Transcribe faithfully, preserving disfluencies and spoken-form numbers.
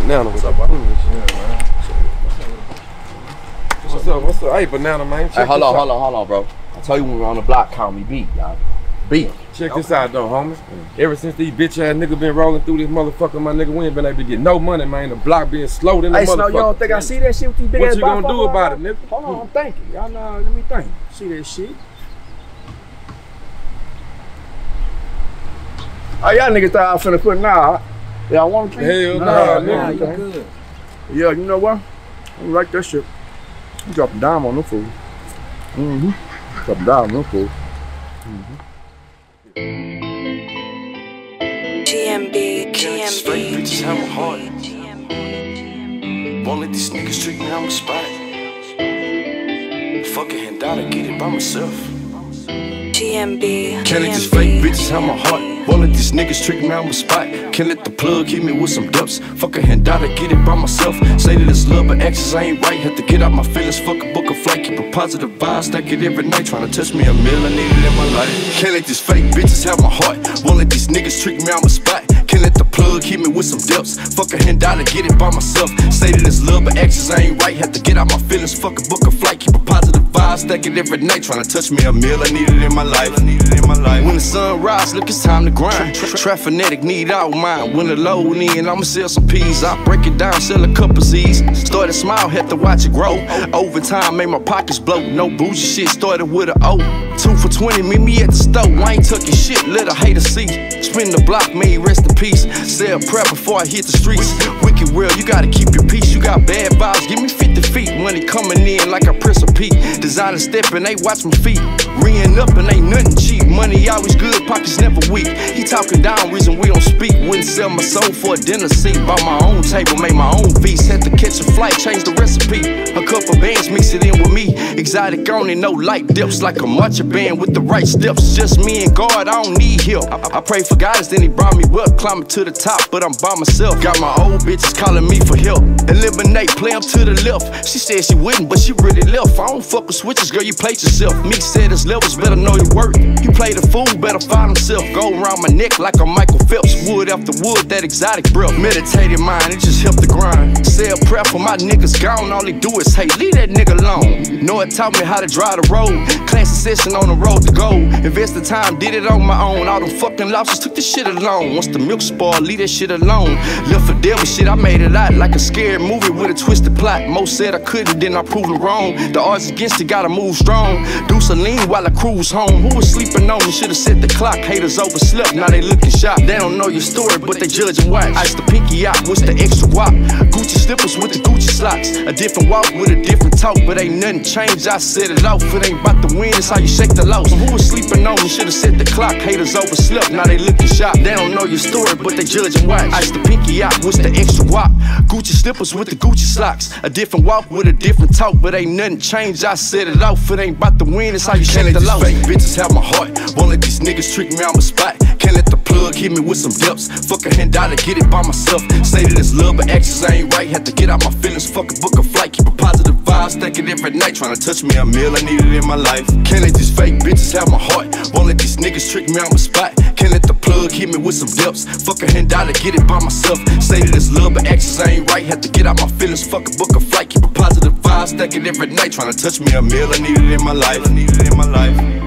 Banana. What's up, buddy? What's up? What's up? Hey, Banana, man. Hey, hold on, hold on, hold on, bro. I told you when we were on the block, call me B, y'all. B. Check this out, though, homie. Mm. Ever since these bitch ass niggas been rolling through this motherfucker, my nigga, we ain't been able to get no money, man. The block being slow than the hey, motherfucker. Hey, Snow, you don't think I see that shit with these big what ass you gonna do about it, nigga? Hold on, I'm thinking. Y'all know, let me think. See that shit? Oh, y'all niggas thought I was finna quit now. Y'all want to? Hell nah, nah, nah, nigga. you good. Yeah, you know what? I like that shit. You drop a dime on them food. Mm-hmm. Drop a dime on them food. Mm-hmm. G M B, G M B, bitches have a heart. Won't let these niggas trick me on the spot. Fucking hand out, I get it by myself. G M B, Can't let these fake bitches have my heart. Won't let these niggas trick me on the spot. Can't let the plug hit me with some dubs. Fuck a hand out, I get it by myself. Say that it's love, but actions ain't right. Have to get out my feelings, fuck a book of flight. Keep a positive vibe, stack it every night. Tryna touch me a meal, I need it in my life. Can't let these fake bitches have my heart. Won't let these niggas trick me on the spot. Can't let the plug hit me with some depths. Fuck a hand out, I get it by myself. Say that it's love, but actions ain't right. Have to get out my feelings, fuck a book of flight. Keep a positive vibe, stack it every night. Tryna touch me a meal, I need it in my life. I need it in my life. When the sun rises, look, it's time to grind. Traffinetic, need all mine. When the load in, I'ma sell some peas. I break it down, sell a couple Z's. Started small, had to watch it grow. Over time, made my pockets blow. No bougie shit, started with a O. Two for twenty, meet me at the stove. I ain't tucking shit, let a hater see. Spin the block, made rest in peace. Sell prep before I hit the streets. Wicked world, you gotta keep your peace. You got bad vibes, give me fifty feet. Money coming in like I press a peak. Designer stepping, they watch my feet. Reeing up and ain't nothing cheap. Money always good, pockets never weak. He talking down, reason we don't speak. Wouldn't sell my soul for a dinner seat. Bought my own table, made my own feast. Had to catch a flight, change the recipe. A couple bands, mix it in with me. Exotic on it, no light dips. Like a marching band with the right steps. Just me and God, I don't need help. I, I pray for guidance, then he brought me up. Climbing to the top, but I'm by myself. Got my old bitches calling me for help. Eliminate, play them to the left. She said she wouldn't, but she really left. I don't fuck with switches, girl, you played yourself. Me said his levels, better know your worth. You play the fool, better find himself. Go around my neck like a Michael Phelps. Wood after wood, that exotic breath. Meditated mind, it just helped the grind. Sell prep for my niggas gone, all they do is hate. Leave that nigga alone. Know it taught me how to drive the road. Classic session on the road to go. Invested time, did it on my own. All them fucking losses, took this shit alone. Once the milk spoiled, leave that shit alone. Left for devil shit, I made it out like a scared movie with a twisted plot. Most said I couldn't, then I proved it wrong. The odds against it, gotta move strong. Do Celine while I cruise home. Who was sleeping on me? Should've set the clock. Haters overslept, now they looking sharp. They don't know your story, but they judge and watch. Ice the pinky out, what's the extra wop? Gucci slippers with the Gucci socks. A different walk with a different talk, but ain't nothing changed. I set it off. It ain't about to win, it's how you shake the loss. Who was sleeping on me? Should've set the clock. Haters overslept, now they looking sharp. They don't know your story, but they judge and watch. Ice the pinky out, what's the extra wop? Gucci slippers with the Gucci socks. A different walk with a different talk, but ain't nothing changed. I set it off. It ain't about to win, it's how you shake the loss. Fake bitches have my heart. Won't let these niggas trick me on my spot. Can't let the plug hit me with some depths. Fuck a hand out, I get it by myself. Say that it's love, but actions ain't right. Had to get out my feelings, fuck a book of flight. Keep a positive vibe, stack it every night. Tryna touch me a meal, I need it in my life. Can't let these fake bitches have my heart. Won't let these niggas trick me on my spot. Can't let the plug hit me with some depths. Fuck a hand out, I get it by myself. Say that it's love, but actions ain't right. Had to get out my feelings, fuck a book of flight. Keep a positive vibe, stack it every night. Tryna touch me a meal, I need it in my life. I need it in my life.